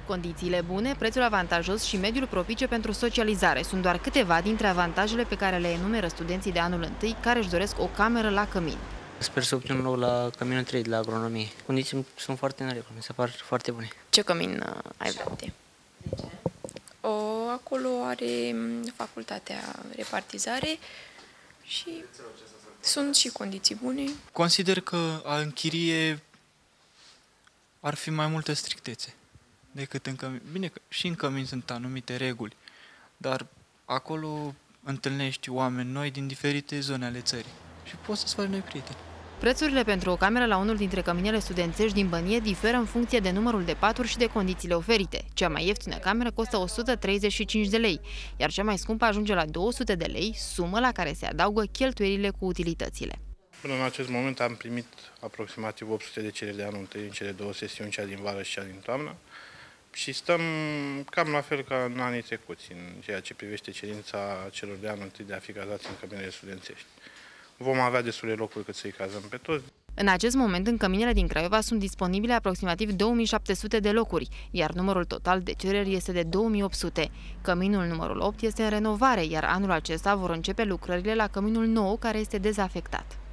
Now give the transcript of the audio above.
Condițiile bune, prețul avantajos și mediul propice pentru socializare sunt doar câteva dintre avantajele pe care le enumeră studenții de anul întâi care își doresc o cameră la cămin. Sper să obțin un loc la căminul 3 de la agronomie. Condiții sunt foarte în regulă, mi se par foarte bune. Ce cămin ai vrea? De ce? Acolo are facultatea repartizare și sunt și condiții bune. Consider că a închirie ar fi mai multă strictețe decât în cămin. Bine, și în cămin sunt anumite reguli, dar acolo întâlnești oameni noi din diferite zone ale țării și poți să-ți faci noi prieteni. Prețurile pentru o cameră la unul dintre căminele studențești din Bănie diferă în funcție de numărul de paturi și de condițiile oferite. Cea mai ieftină cameră costă 135 de lei, iar cea mai scumpă ajunge la 200 de lei, sumă la care se adaugă cheltuielile cu utilitățile. Până în acest moment am primit aproximativ 800 de cereri de anul întâi în cele două sesiuni, cea din vară și cea din toamnă, și stăm cam la fel ca în anii trecuți, în ceea ce privește cerința celor de anul întâi de a fi cazați în căminele studențești. Vom avea destule locuri cât să-i cazăm pe toți. În acest moment, în căminele din Craiova sunt disponibile aproximativ 2700 de locuri, iar numărul total de cereri este de 2800. Căminul numărul 8 este în renovare, iar anul acesta vor începe lucrările la căminul nou, care este dezafectat.